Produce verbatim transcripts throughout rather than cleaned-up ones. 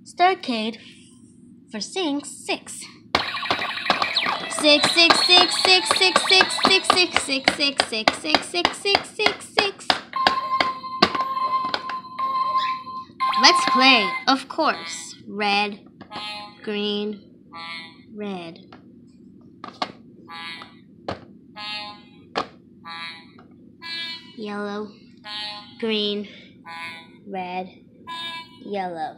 Starcade For Saying six. Six, six, six, six, six, six, six, six, six, six, six, six, six, six, six, six. Let's play, of course. Red, green, red. Yellow, green, red, yellow.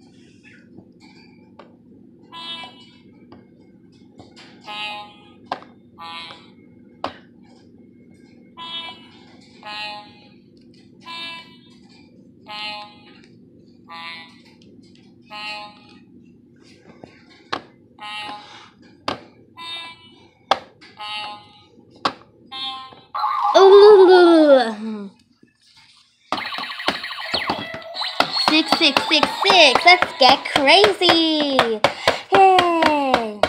Ooh. Six, six, six, six. Let's get crazy. Yay.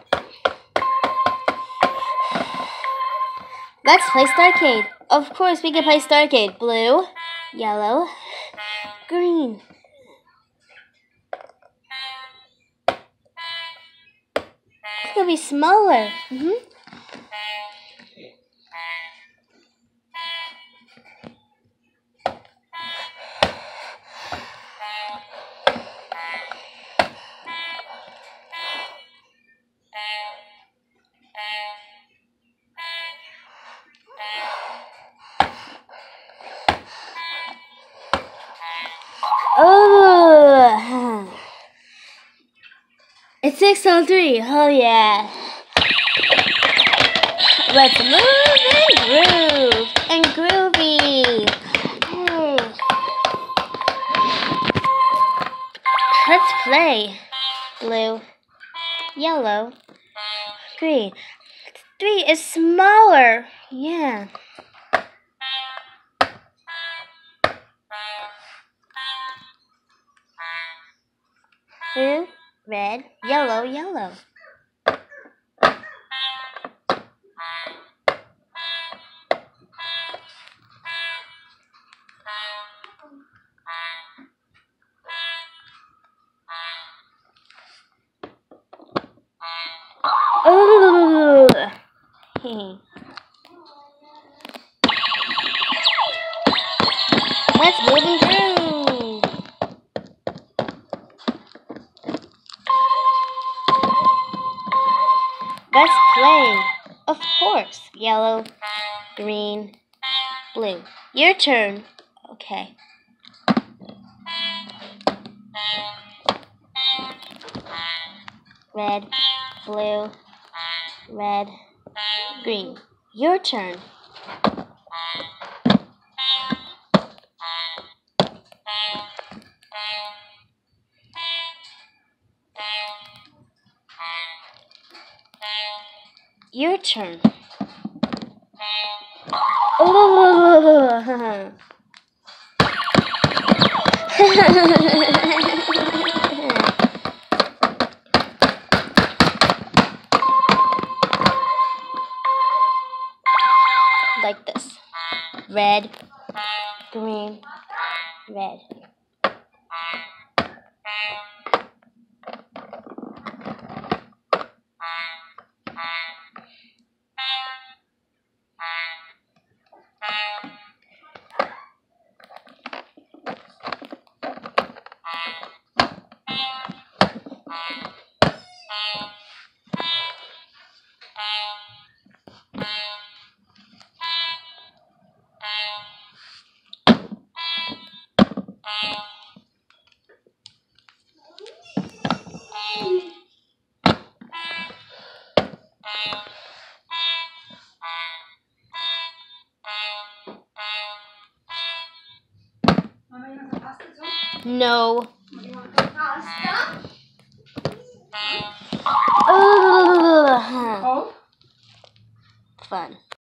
Let's play Starcade. Of course, we can play Starcade. Blue, yellow, green. It's gonna be smaller. Mm-hmm. Oh, it's six oh three. Oh yeah. Let's move and groove and groovy. Hey. Let's play. Blue, yellow, green. Three is smaller. Yeah. Blue, red, yellow, yellow. Ooh. Let's move and groove. Let's play. Of course. Yellow, green, blue. Your turn. Okay. Red, blue, red, green. Your turn. Your turn. Oh. Like this. Red, green, red. No. Oh. Fun.